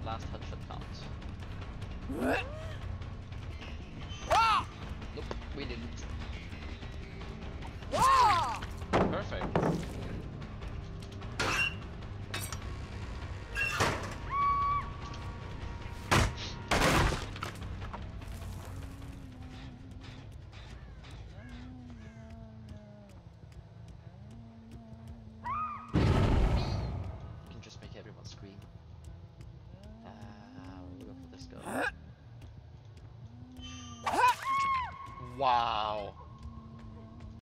last headshot count? Nope, we didn't. Perfect. Can just make everyone scream. We'll go for this guy. Wow.